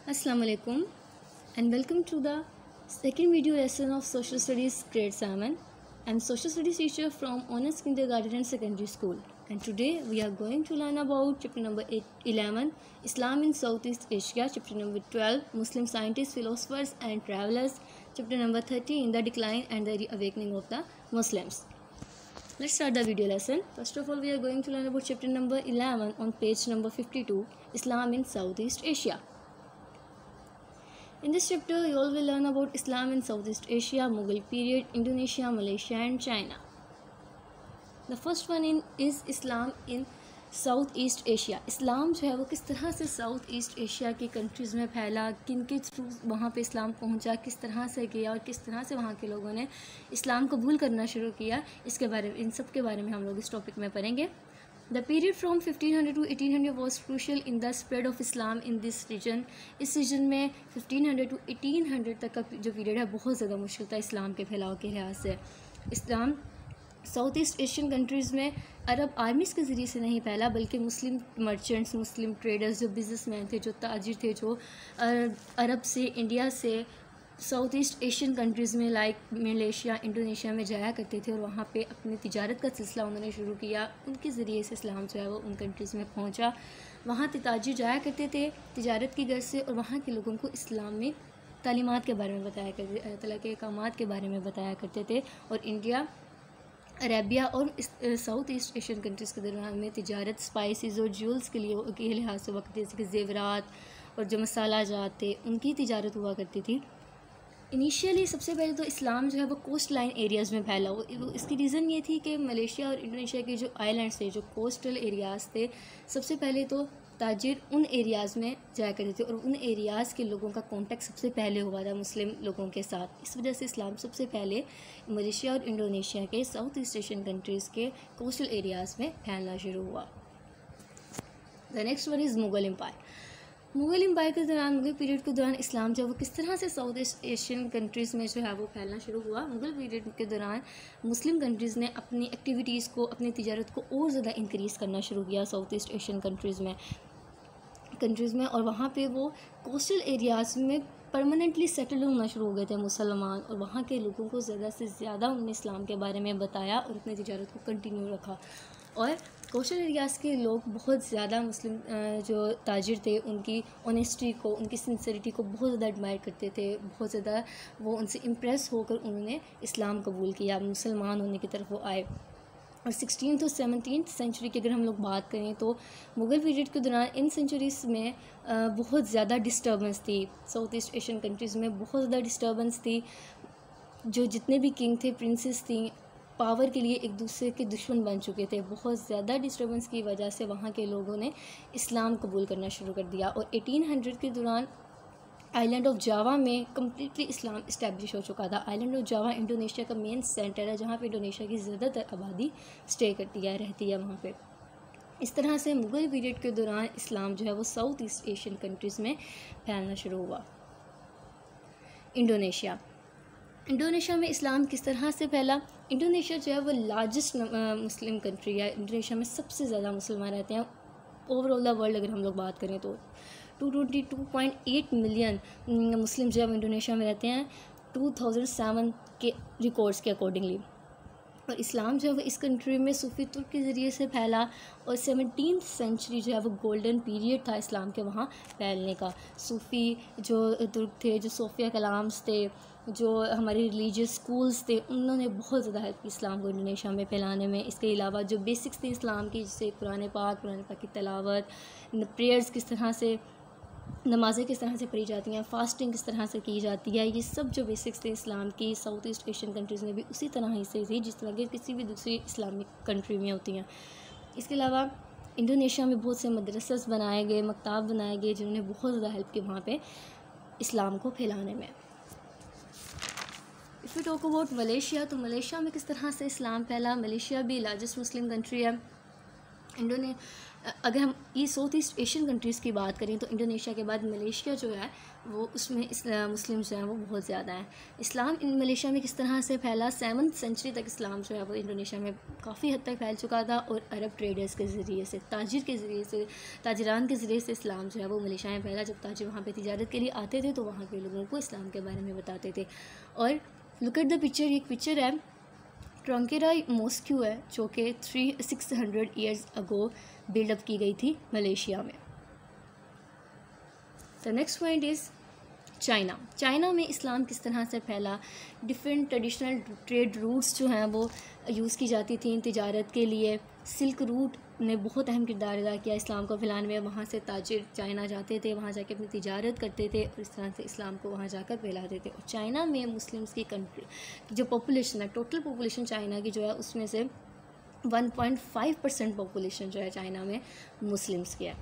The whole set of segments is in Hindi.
Assalamu alaikum and welcome to the second video lesson of Social Studies grade 7. I'm Social Studies teacher from Honors Kindergarten and Secondary School, and today we are going to learn about chapter number 11 Islam in Southeast Asia, chapter number 12 Muslim scientists, philosophers and travelers, chapter number 13 The Decline and the Reawakening of the Muslims. Let's start the video lesson. First of all, we are going to learn about chapter number 11 on page number 52 Islam in Southeast Asia. In this chapter, you all will learn about Islam in Southeast Asia, Mughal period, Indonesia, Malaysia and China. The first one is Islam in south east Asia. इस्लाम जो है वो किस तरह से साउथ ईस्ट एशिया की कंट्रीज़ में फैला, किन के थ्रू वहाँ पे इस्लाम पहुँचा, किस तरह से गया और किस तरह से वहाँ के लोगों ने इस्लाम कबूल करना शुरू किया, इसके बारे में, इन सब के बारे में हम लोग इस टॉपिक में पढ़ेंगे. The period from 1500 to 1800 was crucial in the spread of Islam in this region. इस रीजन में 1500 to 1800 तक का जो पीरियड है बहुत ज़्यादा मुश्किल था इस्लाम के फैलाव के लिहाज से. इस्लाम साउथ ईस्ट एशियन कंट्रीज़ में अरब आर्मीज़ के ज़रिए से नहीं फैला, बल्कि मुस्लिम मर्चेंट्स, मुस्लिम ट्रेडर्स, जो बिजनेसमैन थे, जो ताजिर थे, जो अरब से, इंडिया से साउथ ईस्ट एशियन कंट्रीज़ में लाइक मलेशिया, इंडोनेशिया में जाया करते थे और वहाँ पे अपनी तिजारत का सिलसिला उन्होंने शुरू किया. उनके ज़रिए से इस्लाम जो है वो उन कंट्रीज़ में पहुँचा. वहाँ ताजिर जाया करते थे तिजारत की गर्ज से और वहाँ के लोगों को इस्लाम में तालीमात के बारे में बताया करते, अल्लाह ताला के अहकामात के बारे में बताया करते थे. और इंडिया, अरेबिया और साउथ ईस्ट एशियन कंट्रीज़ के दरमियान में तिजारत स्पाइसेस और ज्वेल्स के लिहाज से वक्त, जैसे कि जेवरात और जो मसाला जात थे, उनकी तिजारत हुआ करती थी. इनिशियली सबसे पहले तो इस्लाम जो है वो कोस्ट लाइन एरियाज़ में फैला. वो इसकी रीज़न ये थी कि मलेशिया और इंडोनेशिया के जो आइलैंड्स थे, जो कोस्टल एरियाज़ थे, सबसे पहले तो ताजिर उन एरियाज़ में जाया करते थे और उन एरियाज़ के लोगों का कांटेक्ट सबसे पहले हुआ था मुस्लिम लोगों के साथ. इस वजह से इस्लाम सबसे पहले मलेशिया और इंडोनेशिया के साउथ ईस्ट एशियन कंट्रीज़ के कोस्टल एरियाज़ में फैलना शुरू हुआ. The next one is Mughal empire. Mughal empire के दौरान, मुग़ल पीरियड के दौरान इस्लाम जो है वो किस तरह से साउथ ईस्ट एशियन कंट्रीज़ में जो है वो फैलना शुरू हुआ. मुग़ल पीरियड के दौरान मुस्लिम कंट्रीज़ ने अपनी एक्टिविटीज़ को, अपनी तिजारत को और ज़्यादा इंक्रीज़ करना शुरू किया साउथ ईस्ट एशियन कंट्रीज़ में और वहाँ पे वो कोस्टल एरियाज़ में परमानेंटली सेटल होना शुरू हो गए थे मुसलमान, और वहाँ के लोगों को ज़्यादा से ज़्यादा उन्होंने इस्लाम के बारे में बताया और अपनी तिजारत को कंटिन्यू रखा. और कोस्टल एरियाज़ के लोग बहुत ज़्यादा मुस्लिम जो ताजिर थे उनकी ऑनेस्टी को, उनकी सिंसियरिटी को बहुत ज़्यादा एडमायर करते थे. बहुत ज़्यादा वो उनसे इम्प्रेस होकर उन्होंने इस्लाम कबूल किया, मुसलमान होने की तरफ वो आए. और 16th और 17th सेंचुरी की अगर हम लोग बात करें तो मुग़ल पीरियड के दौरान इन सेंचुरीज़ में बहुत ज़्यादा डिस्टर्बेंस थी. साउथ ईस्ट एशियन कंट्रीज़ में बहुत ज़्यादा डिस्टर्बेंस थी. जो जितने भी किंग थे, प्रिंसेस थी, पावर के लिए एक दूसरे के दुश्मन बन चुके थे. बहुत ज़्यादा डिस्टर्बेंस की वजह से वहाँ के लोगों ने इस्लाम कबूल करना शुरू कर दिया. और 1800 के दौरान आइलैंड ऑफ जावा में कम्प्लीटली इस्लाम इस्टेब्लिश हो चुका था. आइलैंड ऑफ जावा इंडोनेशिया का मेन सेंटर है, जहाँ पे इंडोनेशिया की ज़्यादातर आबादी स्टे करती है, रहती है वहाँ पे. इस तरह से मुग़ल पीरियड के दौरान इस्लाम जो है वो साउथ ईस्ट एशियन कंट्रीज़ में फैलना शुरू हुआ. इंडोनेशिया में इस्लाम किस तरह से फैला. इंडोनेशिया जो है वो लार्जेस्ट मुस्लिम कंट्री है. इंडोनेशिया में सबसे ज़्यादा मुसलमान रहते हैं ओवरऑल द वर्ल्ड. अगर हम लोग बात करें तो 222.8 मिलियन मुस्लिम जो है इंडोनेशिया में रहते हैं 2007 के रिकॉर्ड्स के अकॉर्डिंगली. और इस्लाम जो है वो इस कंट्री में सूफ़ी तुर्क के ज़रिए से फैला. और 17th सेंचुरी जो है वो गोल्डन पीरियड था इस्लाम के वहाँ फैलने का. सूफ़ी जो तुर्क थे, जो सोफिया कलाम्स थे, जो हमारे रिलीजियस स्कूल्स थे, उन्होंने बहुत ज़्यादा हेल्प की इस्लाम को इंडोनेशिया में फैलाने में. इसके अलावा जो बेसिक्स थी इस्लाम की, जैसे कुरान पाक की तलावत, प्रेयर्स किस तरह से, नमाज़ें किस तरह से पढ़ी जाती हैं, फास्टिंग किस तरह से की जाती है, ये सब जो बेसिक्स थे इस्लाम की साउथ ईस्ट एशियन कंट्रीज़ में भी उसी तरह ही से थी जिस तरह की किसी भी दूसरी इस्लामिक कंट्री में होती हैं. इसके अलावा इंडोनेशिया में बहुत से मदरसास बनाए गए, मकताब बनाए गए, जिन्होंने बहुत ज़्यादा हेल्प की वहाँ पे इस्लाम को फैलाने में. If you talk about Malaysia, तो मलेशिया में किस तरह से इस्लाम फैला. मलेशिया भी लार्जेस्ट मुस्लिम कंट्री है. अगर हम ये साउथ ईस्ट एशियन कंट्रीज़ की बात करें तो इंडोनेशिया के बाद मलेशिया जो है वो उसमें मुस्लिम जो हैं वो बहुत ज़्यादा हैं। इस्लाम इन मलेशिया में किस तरह से फैला, 7वीं सेंचुरी तक इस्लाम जो है वो इंडोनेशिया में काफ़ी हद तक फैल चुका था और अरब ट्रेडर्स के ज़रिए से, ताजिरान के ज़रिए से इस्लाम जो है वो मलेशिया में फैला। जब ताजिर वहाँ पे तिजारत के लिए आते थे तो वहाँ के लोगों को इस्लाम के बारे में बताते थे। और लुक एट द पिक्चर, एक पिक्चर है ट्रंकेराई मॉस्क्यू है जो कि 600 ईयर्स अगो बिल्डअप की गई थी मलेशिया में। The next point is China. China में इस्लाम किस तरह से फैला, डिफरेंट ट्रेडिशनल ट्रेड रूट्स जो हैं वो यूज़ की जाती थी तिजारत के लिए। सिल्क रूट ने बहुत अहम किरदार अदा किया इस्लाम को फैलाने में। वहाँ से ताजिर चाइना जाते थे, वहाँ जाके अपनी तिजारत करते थे और इस तरह से इस्लाम को वहाँ जाकर फैलाते थे। और चाइना में मुस्लिम्स की कंट्री जो पॉपुलेशन है, टोटल पॉपुलेशन चाइना की जो है उसमें से 1.5% पॉपुलेशन जो है चाइना में मुस्लिम्स की है।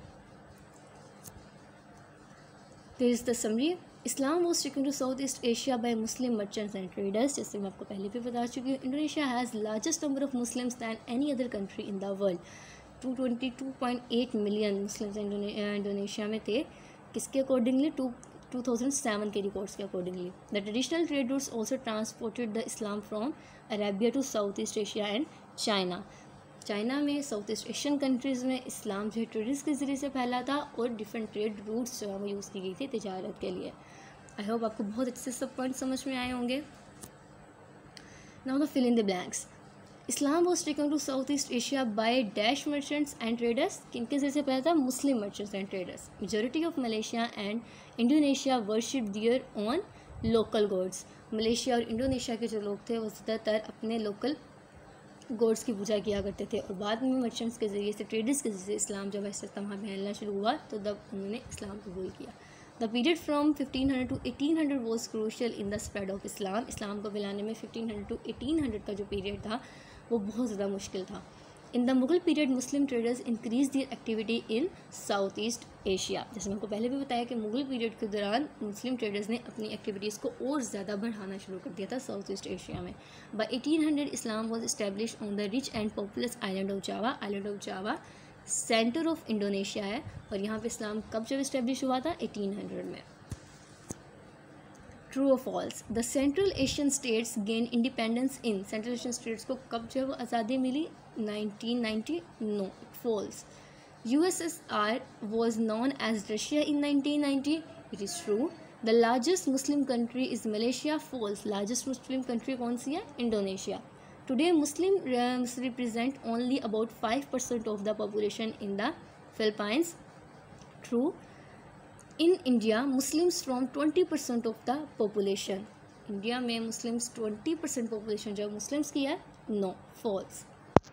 There is the summary. Islam was taken to south east Asia by Muslim merchants and traders. जैसे मैं आपको पहले भी बता चुकी हूँ, Indonesia has largest number of Muslims than any other country in the world. 222.8 million Muslims Indonesia में थे। किसके अकॉर्डिंगली? 2007 के रिकॉर्ड्स के accordingly. The traditional trade routes also transported the Islam from Arabia to south east Asia and China. China में साउथ ईस्ट एशियन कंट्रीज़ में इस्लाम जो है ट्रेडर्स के ज़रिए से फैला था और डिफरेंट ट्रेड रूट्स जो है वो यूज़ की गई थी तिजारत के लिए। आई होप आपको बहुत अच्छे से सब पॉइंट समझ में आए होंगे। Now the fill in the blanks. Islam was taken to south east Asia by dash merchants and traders. किनके ज़रिए से फैला था? Muslim merchants and traders. Majority of Malaysia and Indonesia worship their on local gods. Malaysia और इंडोनेशिया के जो लोग थे वो ज़्यादातर अपने लोकल गॉड्स की पूजा किया करते थे। और बाद में मर्चेंट्स के ज़रिए से, ट्रेडर्स के ज़रिए से इस्लाम जब ऐसे वहाँ फैलना शुरू हुआ तो तब उन्होंने इस्लाम कबूल किया। The period from 1500 to 1800 was crucial in the spread of Islam. इस्लाम को फैलाने में 1500 to 1800 का जो पीरियड था वो बहुत ज़्यादा मुश्किल था। In the Mughal period Muslim traders increase their activity in South east Asia. जैसे मैंने पहले भी बताया कि मुगल पीरियड के दौरान मुस्लिम ट्रेडर्स ने अपनी एक्टिविटीज़ को और ज़्यादा बढ़ाना शुरू कर दिया था साउथ ईस्ट एशिया में। By 1800 Islam was establish on the rich and populous island of Java. Island of Java centre of Indonesia है और यहाँ पे इस्लाम कब जब इस्टेब्लिश हुआ था? 1800 में। ट्रू और false. The Central Asian states gain independence in. Central Asian states को कब जो है वो आज़ादी मिली? 1990। No, false. USSR was known as Russia in 1990. It is true. The largest Muslim country is Malaysia. False. Largest Muslim country कौन सी है? Indonesia. Today Muslims represent only about 5% of the population in the Philippines. True. In India, Muslims form 20% of the population. India में मुस्लिम्स 20% पॉपुलेशन जो मुस्लिम्स की है? No, false.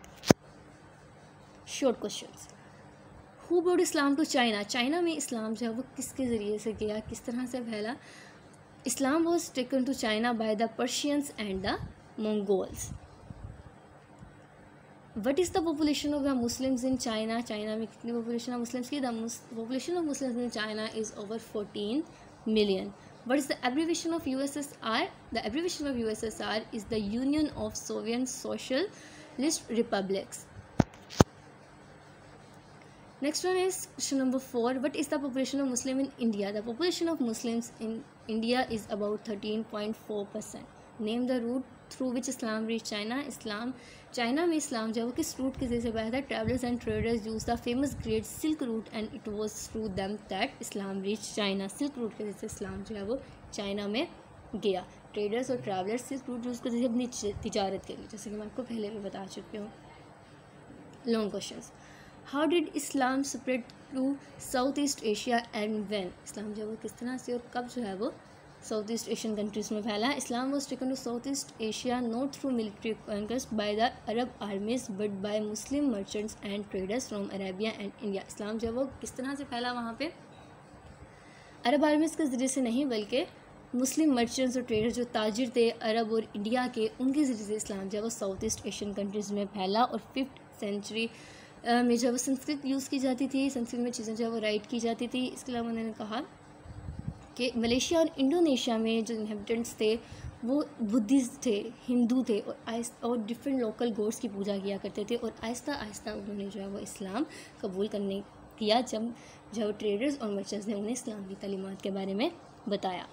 Short questions. Who brought Islam to China. China में इस्लाम जो है वो किसके ज़रिए से गया, किस तरह से फैला? Islam was taken to China by the Persians and the Mongols. What is the population of the Muslims in China. China में कितनी पॉपुलेशन है मुस्लिम्स की? The population of Muslims in China is over 14 million. What is the abbreviation of USSR? The abbreviation of USSR is the Union of Soviet Socialist Republics. Next one is question number 4. What is the population of Muslim in India? The population of Muslims in India is about 13.4%. Name the route through which Islam reached China. China में इस्लाम जो है वो किस रूट के जरिए से फैला था? Travellers and traders use the famous great silk route and it was through them that Islam reach China. Silk route के जरिए से इस्लाम जो है वो चाइना में गया। ट्रेडर्स और ट्रैवलर्स सिल्क रूट यूज़ करते थे अपनी तिजारत के लिए, जैसे कि मैं आपको पहले भी बता चुकी हूँ। Long questions. How did Islam spread to south east Asia and when. इस्लाम जो है वो किस तरह से और कब जो है वो साउथ ईस्ट एशियन कंट्रीज़ में फैला है? Islam was taken to south east Asia not through military conquest by the Arab armies but by Muslim merchants and traders from Arabia and India. इस्लाम जो है वो किस तरह से फैला वहाँ पे? अरब आर्मीज़ के ज़रिए से नहीं बल्कि मुस्लिम मर्चेंट्स और ट्रेडर्स जो ताजिर थे अरब और इंडिया के, उनके ज़रिए से इस्लाम जो है वो साउथ ईस्ट एशियन कंट्रीज़ में फैला। और 5th सेंचुरी में जो है वो संस्कृत यूज़ की जाती थी, संस्कृत में चीज़ें जो है वो राइट की जाती थी। इसके अलावा उन्होंने कहा कि मलेशिया और इंडोनेशिया में जो इनहेबिटेंट्स थे वो बुद्धिस्ट थे, हिंदू थे, और डिफरेंट लोकल गॉड्स की पूजा किया करते थे। और आहिस्ता आहिस्ता उन्होंने जो है वो इस्लाम कबूल करने किया जब ट्रेडर्स और मर्चेंट्स ने उन्हें इस्लाम की तालीमात के बारे में बताया।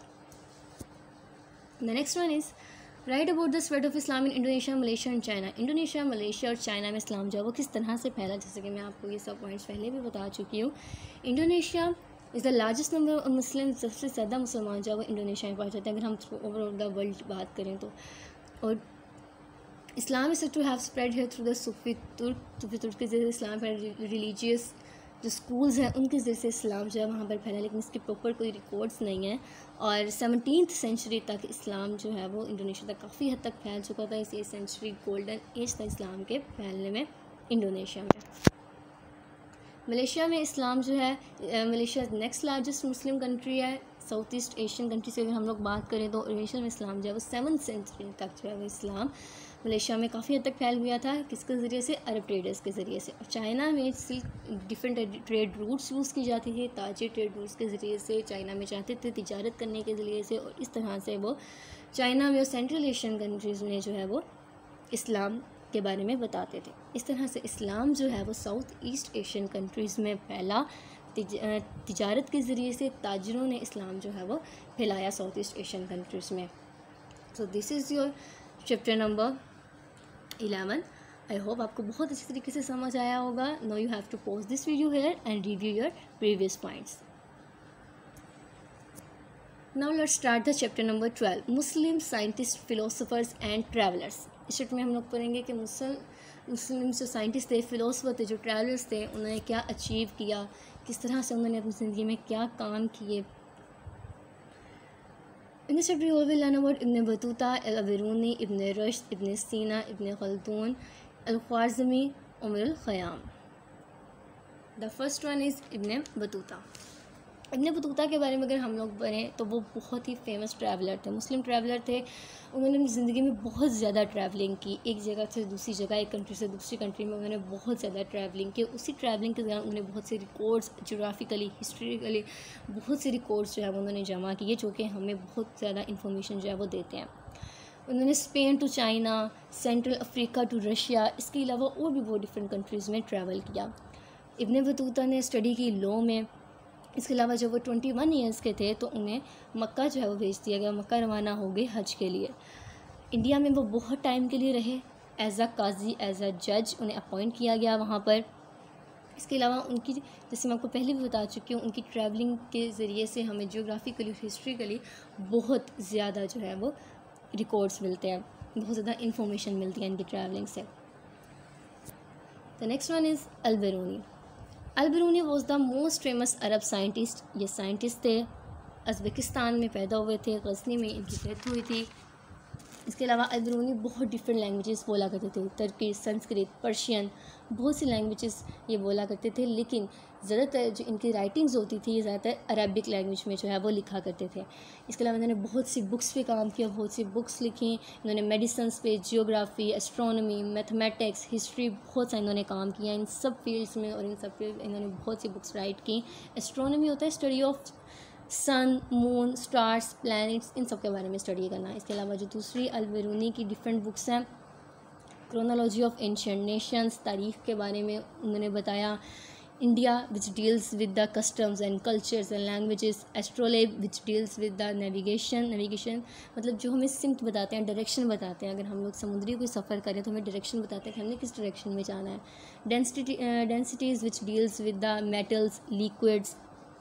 The next one is write about the spread of Islam in Indonesia, Malaysia and China. Indonesia, Malaysia और चाइना में इस्लाम जो है वो किस तरह से फैला, जैसे कि मैं आपको ये सब पॉइंट्स पहले भी बता चुकी हूँ। Indonesia is the largest number of Muslim, सबसे ज़्यादा मुसलमान जो है वो इंडोनेशिया में पाए जाते हैं अगर हम ओवरऑल द वर्ल्ड बात करें तो। और Islam is to have spread है थ्रू द सूफी तुर्क के जरिए इस्लाम रिलीजियस जो स्कूल्स हैं उनके ज़रिए से इस्लाम जो है वहाँ पर फैला, लेकिन इसके प्रॉपर कोई रिकॉर्ड्स नहीं है। और 17th सेंचुरी तक इस्लाम जो है वो इंडोनेशिया तक काफ़ी हद तक फैल चुका था। इस सेंचुरी गोल्डन एज था इस्लाम के फैलने में इंडोनेशिया में। मलेशिया में इस्लाम जो है, Malaysia next largest Muslim country है साउथ ईस्ट एशियन कंट्री से। अगर हम लोग बात करें तो मलेशिया में इस्लाम जो है वो 7th सेंचुरी तक जो है वो इस्लाम मलेशिया में काफ़ी हद तक फैल गया था। किसके ज़रिए से? अरब ट्रेडर्स के ज़रिए से। और चाइना में silk different trade routes use की जाती थी, ताजे ट्रेड रूट्स के ज़रिए से चाइना में जाते थे तिजारत करने के ज़रिए से, और इस तरह से वो चाइना में और सेंट्रल एशियन कंट्रीज़ में जो है वो इस्लाम के बारे में बताते थे। इस तरह से इस्लाम जो है वो साउथ ईस्ट एशियन कंट्रीज़ में फैला। तिजारत के ज़रिए से ताजरों ने इस्लाम जो है वो फैलाया साउथ ईस्ट एशियन कंट्रीज़ में। So this is your chapter number 11। I hope आपको बहुत अच्छी तरीके से समझ आया होगा। Now you have to pause this video here and review your previous points. Now let's start the chapter number 12, Muslim scientist, philosophers and travellers. इस चैप्टर में हम लोग पढ़ेंगे कि मुस्लिम जो साइंटिस्ट थे, फिलोसफर थे, जो ट्रैवलर्स थे, उन्होंने क्या अचीव किया, किस तरह से उन्होंने अपनी ज़िंदगी में क्या काम किए। In this chapter, we will learn about Ibn Battuta, Al-Biruni, Ibn Rushd, Ibn Sina, Ibn Khaldun, Al-Khwarizmi, Umar al-Khayyam. The first one is Ibn Battuta. Ibn Battuta के बारे में अगर हम लोग पढ़ें तो वो बहुत ही फेमस ट्रैवलर थे, मुस्लिम ट्रैवलर थे। उन्होंने अपनी ज़िंदगी में बहुत ज़्यादा ट्रैवलिंग की, एक जगह से दूसरी जगह, एक कंट्री से दूसरी कंट्री में उन्होंने बहुत ज़्यादा ट्रैवलिंग की। उसी ट्रैवलिंग के दौरान उन्होंने बहुत से रिकॉर्ड्स, जोग्राफिकली, हिस्ट्रिकली बहुत से रिकॉर्ड्स जो है वो उन्होंने जमा किए, जो कि हमें बहुत ज़्यादा इन्फॉर्मेशन जो है वो देते हैं। उन्होंने Spain to China, Central Africa to Russia, इसके अलावा और भी बहुत डिफरेंट कंट्रीज़ में ट्रैवल किया। इब्न बतूता ने स्टडी की लॉ में। इसके अलावा जब वो 21 ईयर्स के थे तो उन्हें मक्का जो है वो भेज दिया गया, मक्का रवाना हो गए हज के लिए। इंडिया में वो बहुत टाइम के लिए रहे, as a Qazi, as a जज उन्हें अपॉइंट किया गया वहाँ पर। इसके अलावा उनकी, जैसे मैं आपको पहले भी बता चुकी हूँ, उनकी ट्रैवलिंग के ज़रिए से हमें जियोग्राफिकली, हिस्ट्रिकली बहुत ज़्यादा जो है वो रिकॉर्ड्स मिलते हैं, बहुत ज़्यादा इंफॉर्मेशन मिलती है इनकी ट्रैवलिंग से। The next one is Al Biruni. Al Biruni was the most famous Arab scientist. ये साइंटिस्ट थे, उज़्बेकिस्तान में पैदा हुए थे, गज़नी में इनकी डेथ हुई थी। इसके अलावा अल-बिरूनी बहुत डिफरेंट लैंग्वेजेस बोला करते थे, तुर्की, संस्कृत, पर्शियन, बहुत सी लैंग्वेजेस ये बोला करते थे। लेकिन ज़्यादातर जो इनकी राइटिंग्स होती थी ये ज़्यादातर अरबिक लैंग्वेज में जो है वो लिखा करते थे। इसके अलावा इन्होंने बहुत सी बुक्स पे काम किया, बहुत सी बुक्स लिखी। इन्होंने मेडिसिन पे, जियोग्राफी, एस्ट्रोनॉमी, मैथमेटिक्स, हिस्ट्री, बहुत सा इन्होंने काम किया इन सब फील्ड्स में, और इन सब फील्ड इन्होंने बहुत सी बुक्स राइट की। एस्ट्रोनॉमी होता है study of sun, moon, stars, planets, इन सब के बारे में स्टडी करना। इसके अलावा जो दूसरी अल-बिरूनी की डिफरेंट बुक्स हैं, क्रोनोलॉजी ऑफ एंशिएंट नेशंस, तारीख़ के बारे में उन्होंने बताया। India which deals with the customs and cultures and languages, astrolabe which deals with the navigation मतलब जो हमें सिम्त बताते हैं, डायरेक्शन बताते हैं। अगर हम लोग समुद्री कोई सफ़र करें तो हमें डायरेक्शन बताते हैं कि हमने किस डायरेक्शन में जाना है। Densities which deals with the metals, liquids.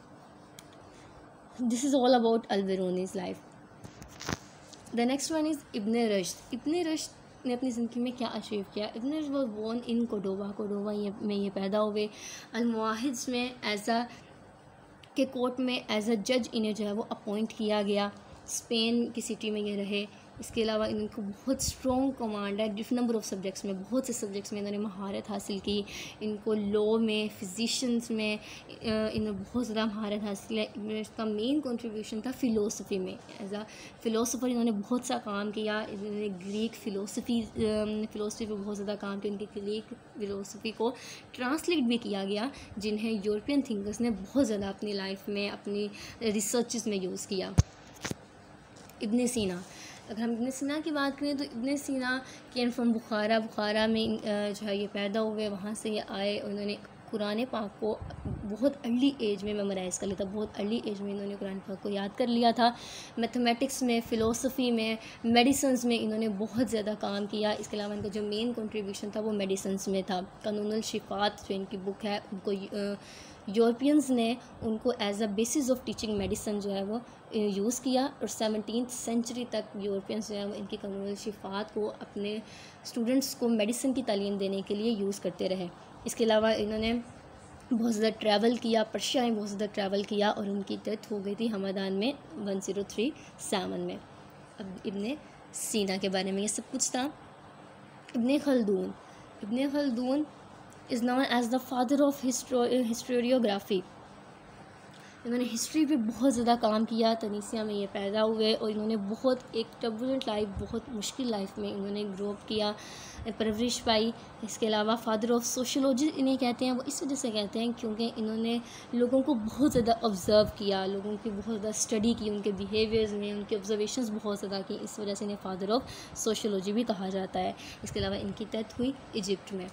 This is all about Al-Biruni's life. The next one is Ibn Rushd. Ibn Rushd ने अपनी ज़िंदगी में क्या अचीव किया? Ibn Rushd was born in Cordoba में ये पैदा हुए। अल-मुवाहिद में के कोर्ट में एज अ जज इन्हें जो है वो अपॉइंट किया गया। स्पेन की सिटी में ये रहे। इसके अलावा इनको बहुत स्ट्रॉन्ग कमांड है डिफरेंट नंबर ऑफ़ सब्जेक्ट्स में, बहुत से सब्जेक्ट्स में इन्होंने महारत हासिल की। इनको लॉ में, फिजिशियंस में इन्होंने बहुत ज़्यादा महारत हासिल है। इसका मेन कंट्रीब्यूशन था फ़िलोसफी में। एज अ फ़िलोसफर इन्होंने बहुत सा काम किया। इन्होंने ग्रीक फ़िलोसफी पे बहुत ज़्यादा काम किया। इनकी ग्रीक फ़िलोसफी को ट्रांसलेट भी किया गया, जिन्हें यूरोपियन थिंकर्स ने बहुत ज़्यादा अपनी लाइफ में, अपनी रिसर्चेस में यूज़ किया। इब्न सीना अगर हम इब्न सीना की बात करें तो इब्न सीना केम फ्रॉम बुखारा, बुखारा में जो है ये पैदा हुए, वहाँ से ये आए। उन्होंने कुरान पाक को बहुत अर्ली एज में मेमोराइज़ कर लिया था, बहुत अर्ली एज में इन्होंने कुरान पाक को याद कर लिया था। मैथमेटिक्स में, फ़िलोसफी में, मेडिसिन्स में इन्होंने बहुत ज़्यादा काम किया। इसके अलावा इनका जो मेन कंट्रीब्यूशन था वो मेडिसिन्स में था। कानूनुल शिफात जो इनकी बुक है, उनको यूरोपियंस ने उनको as a basis of teaching medicine जो है वो यूज़ किया, और 17th सेंचुरी तक यूरोपियंस जो है वो इनकी कानूनुल शिफात को अपने स्टूडेंट्स को मेडिसिन की तालीम देने के लिए यूज़ करते रहे। इसके अलावा इन्होंने बहुत ज़्यादा ट्रैवल किया, पर्शिया में बहुत ज़्यादा ट्रैवल किया, और उनकी डेथ हो गई थी हमदान में 1037 में। अब इब्ने सीना के बारे में ये सब कुछ था। Ibn Khaldun is known as the father of historiography. इन्होंने हिस्ट्री पे बहुत ज़्यादा काम किया। तुनीसिया में ये पैदा हुए, और इन्होंने बहुत एक टर्बुलेंट लाइफ, बहुत मुश्किल लाइफ में इन्होंने ग्रो अप किया, परवरिश पाई। इसके अलावा फादर ऑफ सोशोलॉजी इन्हें कहते हैं। वो इस वजह से कहते हैं क्योंकि इन्होंने लोगों को बहुत ज़्यादा ऑब्ज़र्व किया, लोगों की बहुत ज़्यादा स्टडी की, उनके बिहेवियर्स में उनके ऑब्जर्वेशंस बहुत ज़्यादा की। इस वजह से इन्हें फादर ऑफ सोशोलॉजी भी कहा जाता है। इसके अलावा इनकी डेथ हुई इजिप्ट में।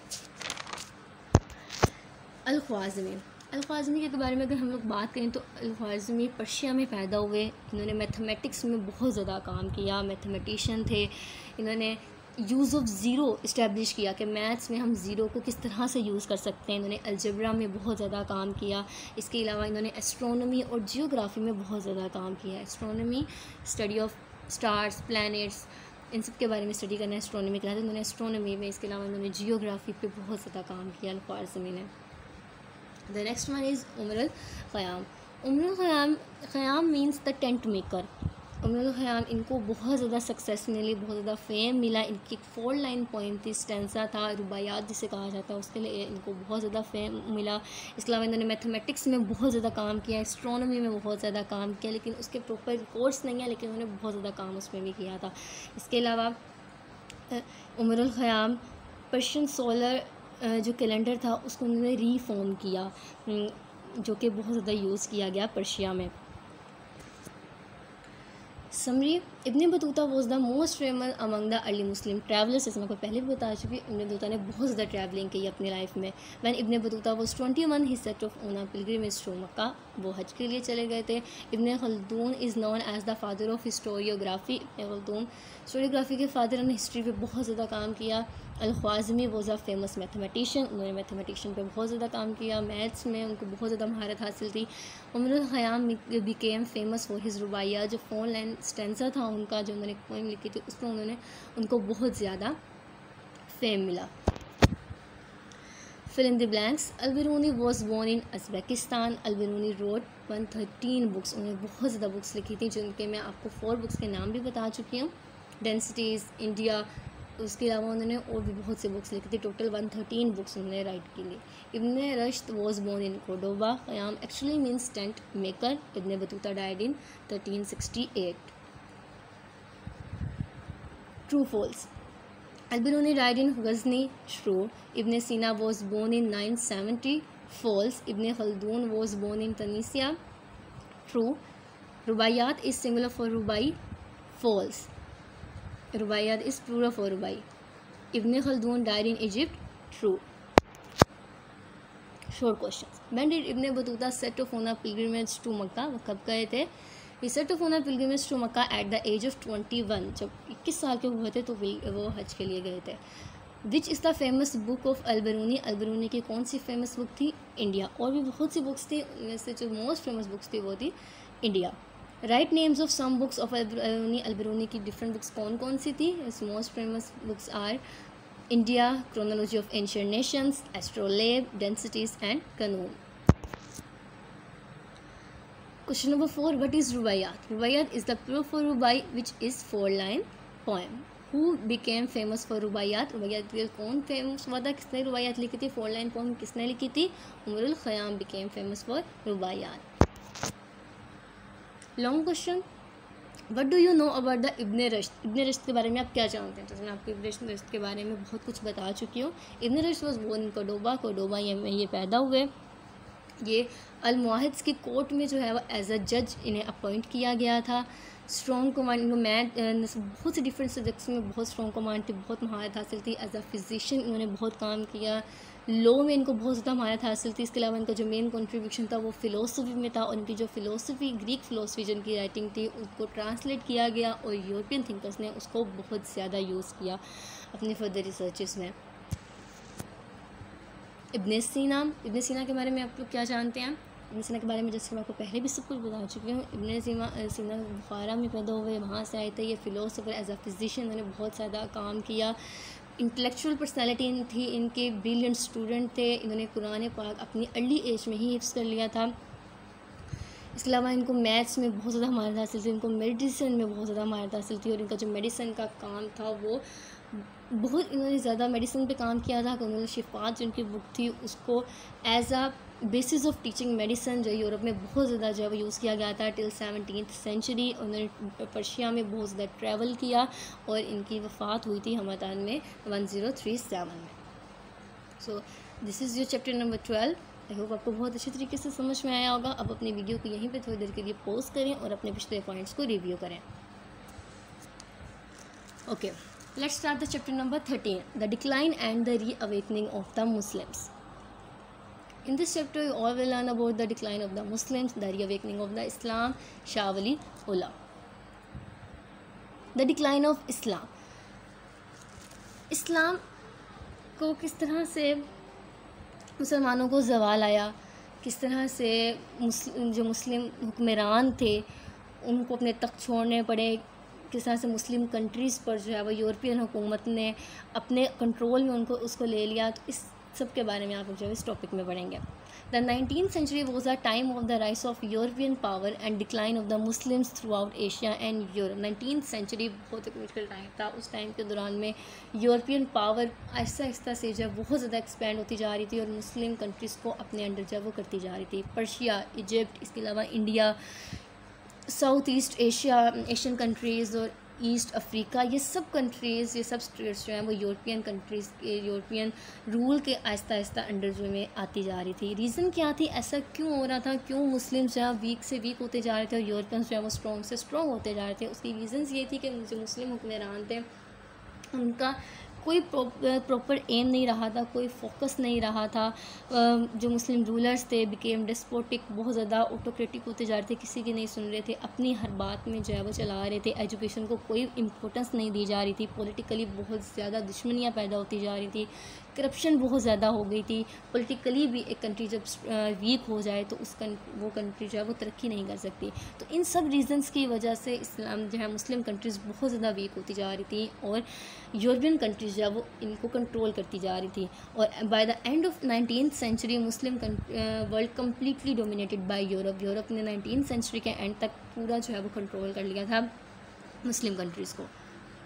अल-ख्वाज़मी के बारे में अगर हम लोग बात करें तो अल-ख्वाज़मी पर्शिया में पैदा हुए। इन्होंने मैथमेटिक्स में बहुत ज़्यादा काम किया, मैथमेटिशियन थे। इन्होंने यूज़ ऑफ ज़ीरो इस्टेब्लिश किया कि मैथ्स में हम ज़ीरो को किस तरह से यूज़ कर सकते हैं। इन्होंने अलजेब्रा में बहुत ज़्यादा काम किया। इसके अलावा इन्होंने एस्ट्रोनॉमी और जियोग्राफी में बहुत ज़्यादा काम किया। Astronomy study of stars, planets, इन सब के बारे में स्टडी करना एस्ट्रोनॉमी कहलाता है। इन्होंने एस्ट्रोनॉमी में, इसके अलावा इन्होंने जियोग्राफी पे बहुत ज़्यादा काम किया अल-ख्वाज़मी ने। The next one is Umar al-Khayyam. Umar al-Khayyam means the tent maker. Umar al-Khayyam इनको बहुत ज़्यादा सक्सेस मिली, बहुत ज़्यादा फेम मिला। इनकी 4 लाइन पोइम थी, स्टेंसा था, रुबायात जिसे कहा जाता है, उसके लिए इनको बहुत ज़्यादा फेम मिला। इसके अलावा इन्होंने मैथमेटिक्स में बहुत ज़्यादा काम किया, एस्ट्रोनॉमी में बहुत ज़्यादा काम किया, लेकिन उसके प्रॉपर कोर्स नहीं है, लेकिन उन्होंने बहुत ज़्यादा काम उसमें भी किया था। इसके अलावा उमर al-Khayyam पर्शियन सोलर जो कैलेंडर था उसको उन्होंने रीफॉर्म किया, जो कि बहुत ज़्यादा यूज़ किया गया पर्शिया में। Summary, Ibn Battuta was the most famous among the early Muslim travellers. जैसे मैं आपको पहले भी बता चुकी हूँ, इब्न बतूता ने बहुत ज़्यादा ट्रैवलिंग की अपनी लाइफ में। When Ibn Battuta was 21 he set off on a pilgrimage to Mecca, वो हज के लिए चले गए थे। Ibn Khaldun is known as the father of historiography. Ibn Khaldun historiography के फादर ने, हिस्ट्री पे बहुत ज़्यादा काम किया। Al Khwarizmi was a famous mathematician, उन्होंने मैथमेटिशियन पे बहुत ज़्यादा काम किया, मैथ्स में उनको बहुत ज़्यादा महारत हासिल थी। Omar al-Khayyam became famous for his Rubaiyat, जो 4 लाइन स्टेंसा था उनका, जो उन्होंने पोइम लिखी थी, उसमें उनको बहुत ज़्यादा फेम मिला। Fill in the blanks. Al Biruni was born in Uzbekistan. Al Biruni wrote 113 books, उन्होंने बहुत ज़्यादा बुक्स लिखी थी, जिनके मैं आपको 4 बुक्स के नाम भी बता चुकी हूँ। डेंसिटीज़, इंडिया, उसके अलावा उन्होंने और भी बहुत सी बुक्स लिखी थी। टोटल 113 बुक्स उन्होंने राइट की ली। Ibn Rushd was born in Cordoba. Khayyam actually means tent maker. Ibn Battuta died in 1368। True false. Al Biruni died in Ghazni. True. Ibn Sina was born in 970। False. Ibn Khaldun was born in Tunisia. True. Rubaiyat is singular for rubai. False. Rubaiyat is plural for rubai. Ibn Khaldun died in Egypt. True. Short question. When did Ibn Battuta set off on a pilgrimage to Mecca, वो कब गए थे? He set off on a pilgrimage to Mecca at the age of 21, जब 21 साल के हुए थे तो वो हज के लिए गए थे। Which is the famous book of Al Biruni. Al Biruni की कौन सी फेमस बुक थी? इंडिया। और भी बहुत सी बुक्स थी, उनमें से जो मोस्ट फेमस बुक्स थी वो थी India. Write names of some books of Al Biruni. Al Biruni की डिफरेंट बुक्स कौन कौन सी थी? Most famous books are India, chronology of ancient nations, astrolabe, densities and Qanun. Question number 4, what is Rubaiyat? Rubaiyat is the plural for rubai which is 4 line poem. Who became famous for Rubaiyat? Rubaiyat के कौन फेमस हुआ था? किसने रुबाइयात लिखी थी? 4 लाइन पोएम किसने लिखी थी? Omar al-Khayyam became famous for Rubaiyat. Long question, what do you know about the Ibn Rushd? Ibn Rushd के बारे में आप क्या जानते हैं? जैसे मैं आपको इब्न रश्द के बारे में बहुत कुछ बता चुकी हूँ। Ibn Rushd was born in Cordoba. Cordoba में ये पैदा हुए। ये अल-मुआहिद्स की कोर्ट में जो है वो एज अ जज इन्हें अपॉइंट किया गया था। स्ट्रॉन्ग कमांड, इनको मैथ बहुत से डिफरेंट सब्जेक्ट्स में बहुत स्ट्रॉन्ग कमांड थी, बहुत महारत हासिल थी। एज अ फिजिशियन इन्होंने बहुत काम किया, लॉ में इनको बहुत ज़्यादा महारत हासिल थी। इसके अलावा इनका जो मेन कंट्रीब्यूशन था वो फ़िलोसफी में था, और इनकी जो फ़िलोसफी, ग्रीक फ़िलोसफी जिनकी राइटिंग थी, उसको ट्रांसलेट किया गया और यूरोपियन थिंकर्स ने उसको बहुत ज़्यादा यूज़ किया अपने फर्दर रिसर्चेस में। इब्न सीना के बारे में आप लोग क्या जानते हैं? इब्न सीना के बारे में जैसे मैं आपको पहले भी सब कुछ बता चुकी हूँ। इब्न सीना बुखारा में पैदा हुए, वहाँ से आए थे। ये फ़िलोसोफर, एज अ फिजिशियन इन्होंने बहुत ज़्यादा काम किया। इंटेलेक्चुअल पर्सनैलिटी थी इनके, ब्रिलियंट स्टूडेंट थे। इन्होंने कुरान पाक अपनी अर्ली एज में ही हिफ्ज़ कर लिया था। इसके अलावा इनको मैथ्स में बहुत ज़्यादा महारत हासिल थी, इनको मेडिसिन में बहुत ज़्यादा महारत हासिल थी, और इनका जो मेडिसिन का काम था वो बहुत, इन्होंने ज़्यादा मेडिसिन पे काम किया था। उन्होंने शिफात जिनकी बुक थी उसको as a basis of teaching medicine जो यूरोप में बहुत ज़्यादा जो है वो यूज़ किया गया था टिल 17th सेंचुरी। उन्होंने पर्शिया में बहुत ज़्यादा ट्रैवल किया, और इनकी वफ़ात हुई थी हमदान में 1037 में। So this is your chapter number 12। I hope आपको बहुत अच्छे तरीके से समझ में आया होगा। अब अपनी वीडियो को यहीं पे थोड़ी देर के लिए पॉज करें और अपने पिछले पॉइंट्स को रिव्यू करें। Okay, let's start the chapter number 13, the decline and the reawakening of the Muslims. In this chapter, you all will learn about the decline of the Muslims, the reawakening of the Islam, Shah Wali Ullah. The decline of Islam. इस्लाम को किस तरह से मुसलमानों को ज़वाल आया, किस तरह से जो मुस्लिम हुक्मरान थे उनको अपने तख्त छोड़ने पड़े, किस तरह से मुस्लिम कंट्रीज़ पर जो है वो यूरोपियन हुकूमत ने अपने कंट्रोल में उनको उसको ले लिया। तो इस सब के बारे में आप जो है इस टॉपिक में पढ़ेंगे। The 19th century was a time of the rise of European power and decline of the Muslims throughout Asia and Europe. 19th century बहुत एक मुश्किल टाइम था। उस टाइम के दौरान में यूरोपियन पावर आहिस्ता आहिस्ता से जब बहुत ज़्यादा एक्सपेंड होती जा रही थी और मुस्लिम कंट्रीज़ को अपने अंडर जब वो करती जा रही थी। पर्शिया, इजिप्ट, इसके अलावा India, South east Asia, Asian countries और ईस्ट अफ्रीका, ये सब कंट्रीज़, ये सब स्टेट्स जो हैं वो यूरोपियन कंट्रीज़ के, यूरोपियन रूल के आहिस्ता आहिस्ता अंडर जो में आती जा रही थी। रीज़न क्या थी, ऐसा क्यों हो रहा था, क्यों मुस्लिम जो है वीक से वीक होते जा रहे थे और यूरोपियंस जो है वो स्ट्रॉन्ग से स्ट्रॉन्ग होते जा रहे थे? उसकी रीज़न्स ये थी कि जो मुस्लिम हुक्मरान थे उनका कोई प्रॉपर एम नहीं रहा था, कोई फोकस नहीं रहा था। जो मुस्लिम रूलर्स थे बिकेम डिस्पोटिक, बहुत ज़्यादा ऑटोक्रेटिक होते जा रहे थे, किसी की नहीं सुन रहे थे, अपनी हर बात में जो है वो चला रहे थे। एजुकेशन को कोई इम्पोर्टेंस नहीं दी जा रही थी, पॉलिटिकली बहुत ज़्यादा दुश्मनियाँ पैदा होती जा रही थी, करप्शन बहुत ज़्यादा हो गई थी। पॉलिटिकली भी एक कंट्री जब वीक हो जाए तो वो कंट्री जो है वो तरक्की नहीं कर सकती। तो इन सब रीज़न्स की वजह से इस्लाम जो है मुस्लिम कंट्रीज़ बहुत ज़्यादा वीक होती जा रही थी और यूरोपियन कंट्रीज़ जो है वो इनको कंट्रोल करती जा रही थी। और by the end of 19th century Muslim world completely dominated by Europe. Europe ने 19th सेंचुरी के एंड तक पूरा जो है वो कंट्रोल कर लिया था मुस्लिम कंट्रीज़ को।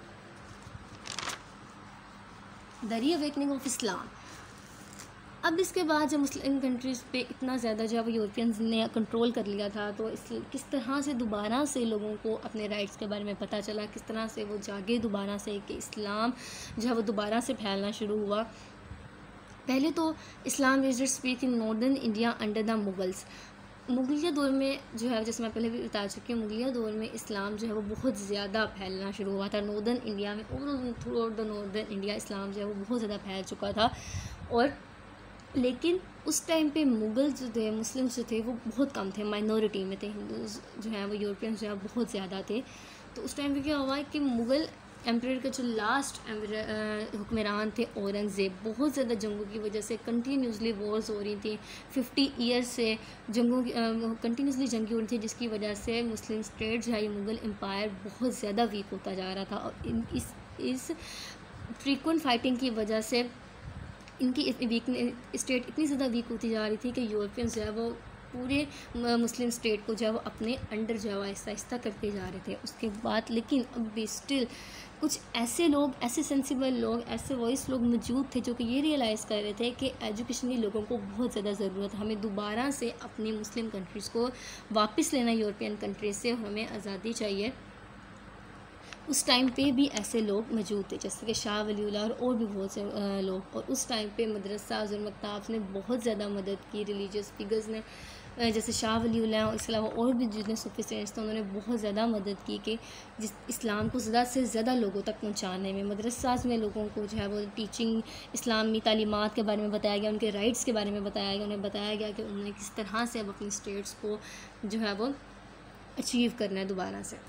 The reawakening of Islam. अब इसके बाद जब मुस्लिम कंट्रीज़ पे इतना ज़्यादा जो है वो यूरोपियंस ने कंट्रोल कर लिया था, तो किस तरह से दोबारा से लोगों को अपने राइट्स के बारे में पता चला, किस तरह से वो जागे दोबारा से कि इस्लाम जो है वो दोबारा से फैलना शुरू हुआ। पहले तो Islam visit speak in northern India under the Mughals. मुगलिया दौर में जो है, जैसे मैं पहले भी बता चुकी हूँ, मुगलिया दौर में इस्लाम जो है वो बहुत ज़्यादा फैलना शुरू हुआ था नॉर्दर्न इंडिया में। Overall throughout the northern India इस्लाम जो है वो बहुत ज़्यादा फैल चुका था। और लेकिन उस टाइम पे मुग़ल जो थे, मुस्लिम्स जो थे वो बहुत कम थे, माइनॉरिटी में थे। हिंदूज़ जो हैं वो यूरोपियंस जो है बहुत ज़्यादा थे। तो उस टाइम पे क्या हुआ कि मुग़ल एम्परर का जो लास्ट हुक्मरान थे औरंगज़ेब, बहुत ज़्यादा जंगों की वजह से कंटिन्यूसली वॉर्स हो रही थी। 50 ईयर्स से जंगों की कंटिन्यूसली जंगी हो रही थी, जिसकी वजह से मुस्लिम स्टेट जो है ये मुग़ल एम्पायर बहुत ज़्यादा वीक होता जा रहा था। और इस फ्रीक्वेंट फाइटिंग की वजह से इनकी स्टेट इतनी ज़्यादा वीक होती जा रही थी कि यूरोपियंस जो है वो पूरे मुस्लिम स्टेट को जो है वो अपने अंडर जो है आहिस्ता आहिस्ता करते जा रहे थे। उसके बाद लेकिन अब भी स्टिल कुछ ऐसे लोग, ऐसे सेंसिबल लोग, ऐसे वॉइस लोग मौजूद थे जो कि ये रियलाइज़ कर रहे थे कि एजुकेशन की लोगों को बहुत ज़्यादा ज़रूरत है। हमें दोबारा से अपनी मुस्लिम कंट्रीज़ को वापस लेना यूरोपियन कंट्रीज़ से, और हमें आज़ादी चाहिए। उस टाइम पे भी ऐसे लोग मौजूद थे जैसे कि शाह वली उल्लाह और भी बहुत से लोग। और उस टाइम पे मदरसा और मकताब ने बहुत ज़्यादा मदद की, रिलीजियस फिगर्स ने जैसे शाह वलीउल्लाह और इसके अलावा और भी जितने सूफी सेंट्स थे उन्होंने बहुत ज़्यादा मदद की कि जिस इस्लाम को ज़्यादा से ज़्यादा लोगों तक पहुँचाने में। मदरसास में लोगों को जो है वो टीचिंग, इस्लामी तालीमात के बारे में बताया गया, उनके राइट्स के बारे में बताया गया, उन्हें बताया गया कि उन्हें किस तरह से अब अपनी स्टेट्स को जो है वो अचीव करना है दोबारा से।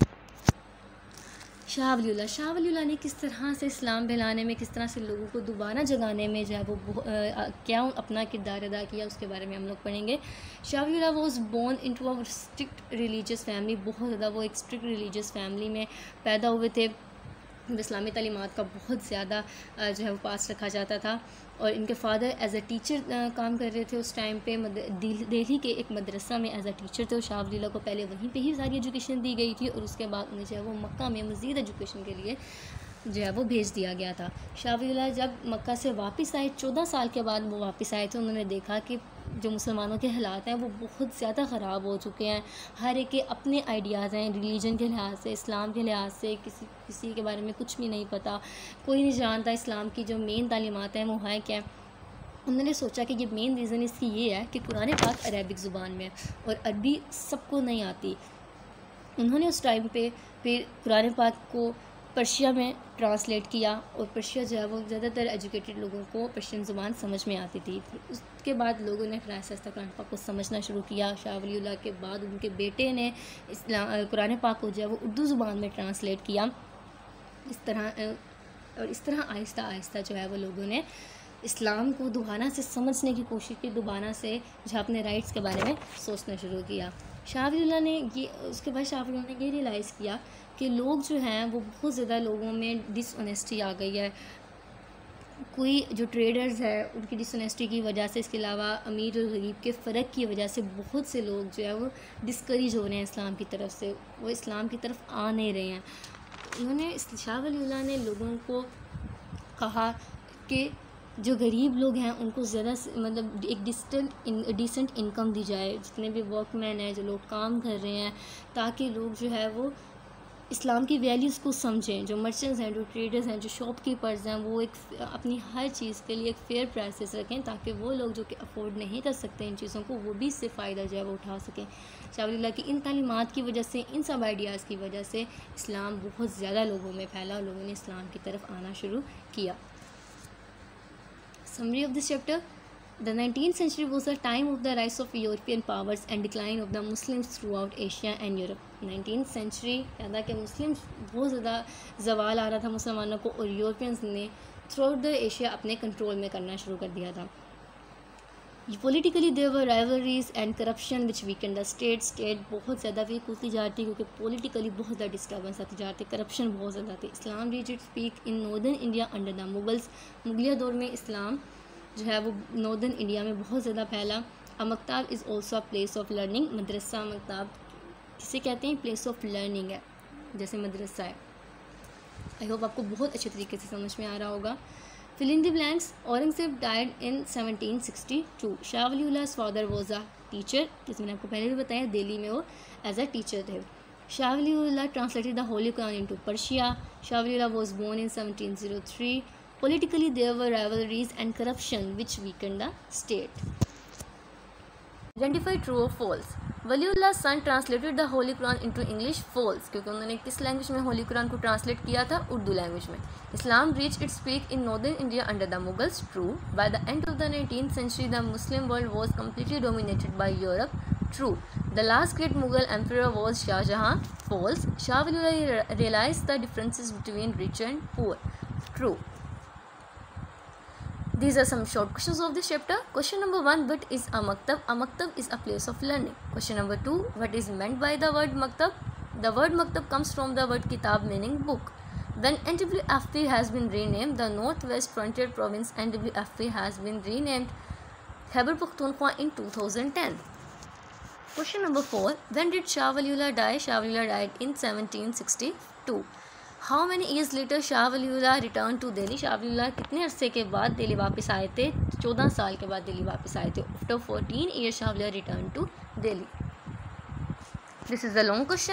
शाह वलीउल्लाह ने किस तरह से इस्लाम फैलाने में, किस तरह से लोगों को दोबारा जगाने में जो है वो क्या अपना किरदार अदा किया, उसके बारे में हम लोग पढ़ेंगे। Shah Waliullah was born into a strict religious family, बहुत ज़्यादा वो एक स्ट्रिक्ट रिलीजियस फैमिली में पैदा हुए थे। इस्लामी तालीमात का बहुत ज़्यादा जो है वो पास रखा जाता था और इनके फादर एज अ टीचर काम कर रहे थे उस टाइम पे। दिल्ली के एक मदरसा में एज अ टीचर थे। शाह वलीउल्लाह को पहले वहीं पे ही सारी एजुकेशन दी गई थी और उसके बाद उन्हें जो है वो मक्का में मज़ीद एजुकेशन के लिए जो है वो भेज दिया गया था। शाह वलीउल्लाह जब मक्का से वापस आए, 14 साल के बाद वो वापस आए थे, उन्होंने देखा कि जो मुसलमानों के हालात हैं वो बहुत ज़्यादा ख़राब हो चुके हैं। हर एक के अपने आइडियाज़ हैं, रिलीजन के लिहाज से, इस्लाम के लिहाज से किसी के बारे में कुछ भी नहीं पता, कोई नहीं जानता इस्लाम की जो मेन तालीमात हैं वो है क्या। उन्होंने सोचा कि ये मेन रीज़न इसकी ये है कि कुरान पाक अरबिक ज़ुबान में और अरबी सबको नहीं आती। उन्होंने उस टाइम पे फिर कुरान पाक को पर्शिया में ट्रांसलेट किया और पर्शिया जो है वो ज़्यादातर एजुकेटेड लोगों को पर्शियन ज़ुबान समझ में आती थी। उसके बाद लोगों ने फिर आहिस्ता आहिस्ता कुरान पाक को समझना शुरू किया। शाह वलीउल्लाह के बाद उनके बेटे ने कुरान पाक को जो है वो उर्दू ज़ुबान में ट्रांसलेट किया। इस तरह आहिस्ता आहिस्ता जो है वो लोगों ने इस्लाम को दोबारा से समझने की कोशिश की, दोबारा से जो अपने राइट्स के बारे में सोचना शुरू किया। शाह वलीउल्लाह ने उसके बाद शाह वलीउल्लाह ने ये रियलाइज़ किया कि लोग जो हैं वो बहुत ज़्यादा लोगों में डिसऑनेस्टी आ गई है। कोई जो ट्रेडर्स है उनकी डिसऑनेस्टी की वजह से, इसके अलावा अमीर और गरीब के फ़र्क की वजह से बहुत से लोग जो है वो डिस्करेज हो रहे हैं इस्लाम की तरफ से, वो इस्लाम की तरफ आ नहीं रहे हैं। उन्होंने शाह वलीउल्लाह ने लोगों को कहा कि जो गरीब लोग हैं उनको ज़्यादा मतलब एक डिसेंट इनकम दी जाए, जितने भी वर्कमैन हैं, जो लोग काम कर रहे हैं, ताकि लोग जो है वो इस्लाम की वैल्यूज़ को समझें। जो मर्चेंट्स हैं, जो ट्रेडर्स हैं, जो शॉपकीपर्स हैं, वो एक अपनी हर चीज़ के लिए एक फ़ेयर प्राइसेस रखें ताकि वो लोग जो कि अफोर्ड नहीं कर सकते इन चीज़ों को, वो भी इससे फ़ायदा जो है वो उठा सकें। शाह वलीउल्लाह की इन तालीमात की वजह से, इन सब आइडियाज़ की वजह से इस्लाम बहुत ज़्यादा लोगों में फैला और लोगों ने इस्लाम की तरफ आना शुरू किया। Summary of this chapter: the 19th century was a time of the rise of European powers and decline of the Muslims throughout Asia and Europe. 19th century कहता कि मुस्लिम बहुत ज़्यादा जवाल आ रहा था मुसलमानों को और यूरोपियंस ने थ्रू आउट द एशिया अपने कंट्रोल में करना शुरू कर दिया था। Politically there were rivalries and corruption which weakened the state बहुत ज़्यादा वीक होती जा रही थी क्योंकि पॉलिटिकली बहुत ज़्यादा डिस्टर्बेंस आती जा रही थी, करप्शन बहुत ज़्यादा थी। Islam reach its peak in northern India under the Mughals. मुगलिया दौर में इस्लाम जो है वो नॉर्दर्न इंडिया में बहुत ज़्यादा फैला। A maktab is also a place of learning. मदरसा मकताब किसे कहते हैं? प्लेस ऑफ लर्निंग है, जैसे मदरसा है। आई होप आपको बहुत अच्छे तरीके से समझ में आ रहा होगा। Fill in the blanks. Aurangzeb died in 1762. Shah वलीउल्लाह's father was a teacher, जिसमें मैंने आपको पहले भी बताया दिल्ली में वो एज अ टीचर थे। Shah Waliullah translated the Holy Quran into Persia. Shah Waliullah was born in 1703. Politically there were rivalries and corruption which weakened the state. Identify true or false. वलीउल्लाह's son translated the Holy Quran into English. False, क्योंकि उन्होंने किस लैंग्वेज में होली कुरान को ट्रांसलेट किया था? उर्दू लैंग्वेज में। Islam reached its peak in northern India under the Mughals. True. By the end of the 19th century, the Muslim world was completely dominated by Europe. True. The last great Mughal emperor was Shah Jahan. False. Shah Waliullah realized the differences between rich and poor. True. These are some short questions of this chapter. Question number 1, what is a maktab? A maktab is a place of learning. Question number 2, what is meant by the word maktab? The word maktab comes from the word kitab, meaning book. When NWFP has been renamed, the Northwest Frontier Province NWFP has been renamed Khyber Pakhtunkhwa in 2010. Question number 4, when did Shah Waliullah die? Shah Waliullah died in 1762. How many years later Shah Waliullah returned to Delhi? Shah Waliullah कितने अरसे के बाद दिल्ली वापस आए थे? 14 साल के बाद दिल्ली वापस आए थे। After 14 years Shah Waliullah returned to Delhi. This is a long question.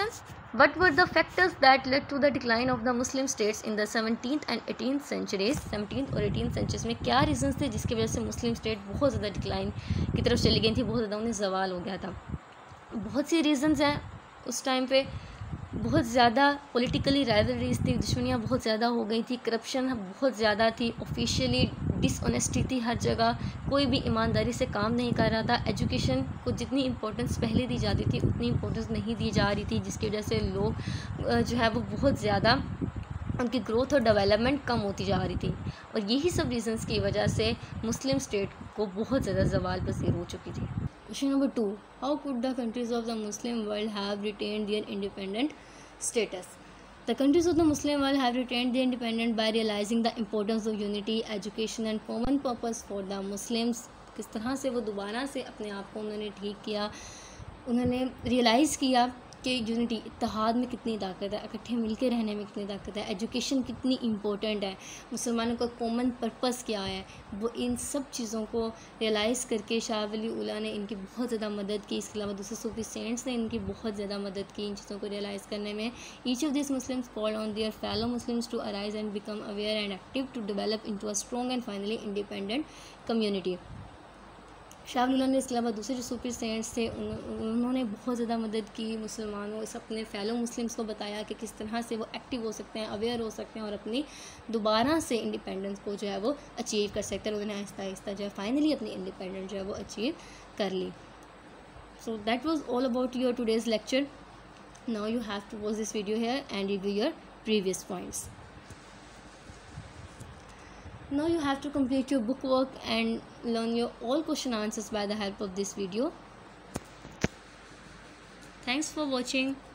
What were the factors that led to the decline of the Muslim states in the 17th and 18th centuries? 17th और 18th centuries में क्या रीजंस थे जिसकी वजह से मुस्लिम स्टेट बहुत ज़्यादा डिक्लाइन की तरफ चली गई थी, बहुत ज़्यादा उन्हें ज़वाल हो गया था? बहुत सी रीजंस हैं। उस टाइम पे बहुत ज़्यादा पॉलिटिकली राइवलरीज थी, दुश्मनियाँ बहुत ज़्यादा हो गई थी, करप्शन बहुत ज़्यादा थी, ऑफिशियली डिसऑनेस्टी थी हर जगह, कोई भी ईमानदारी से काम नहीं कर रहा था। एजुकेशन को जितनी इम्पोर्टेंस पहले दी जाती थी उतनी इम्पोर्टेंस नहीं दी जा रही थी, जिसकी वजह से लोग जो है वो बहुत ज़्यादा उनकी ग्रोथ और डेवलपमेंट कम होती जा रही थी। और यही सब रीजंस की वजह से मुस्लिम स्टेट को बहुत ज़्यादा ज़वाल पसीर हो चुकी थी। Question number 2. How could the countries of the Muslim world have retained their independent status? The countries of the Muslim world have retained their independence by realizing the importance of unity, education and common purpose for the Muslims. किस तरह से वो दोबारा से अपने आप को उन्होंने ठीक किया, उन्होंने रियलाइज़ किया कि यूनिटी, इत्तेहाद में कितनी ताकत है, इकट्ठे मिलकर रहने में कितनी ताकत है, एजुकेशन कितनी इम्पोर्टेंट है, मुसलमानों का कॉमन पर्पस क्या है। वो इन सब चीज़ों को रियलाइज़ करके शाह वली उल्लाह ने इनकी बहुत ज़्यादा मदद की। इसके अलावा दूसरे सूफी सेंट्स ने इनकी बहुत ज़्यादा मदद की इन चीज़ों को रियलाइज़ करने में। Each of this Muslims called on their fellow Muslims to arise and become aware and active to develop into a strong and finally independent community. Shah Waliullah ने इसके अलावा दूसरे जो सूफी सेंट्स थे उन्होंने बहुत ज़्यादा मदद की मुसलमानों, इस अपने फेलो मुस्लिम्स को बताया कि किस तरह से वो एक्टिव हो सकते हैं, अवेयर हो सकते हैं और अपनी दोबारा से इंडिपेंडेंस को जो है वो अचीव कर सकते हैं। उन्होंने आहिस्ता आहिस्ता जो है फाइनली अपनी इंडिपेंडेंस जो है वो अचीव कर ली। So that was all about your today's lecture. Now you have to watch this video here and review your previous points. Now you have to complete your book work and learn your all question answers by the help of this video. Thanks for watching.